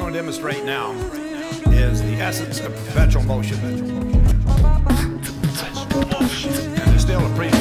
going to demonstrate now is the essence of perpetual motion. And there's still a pretty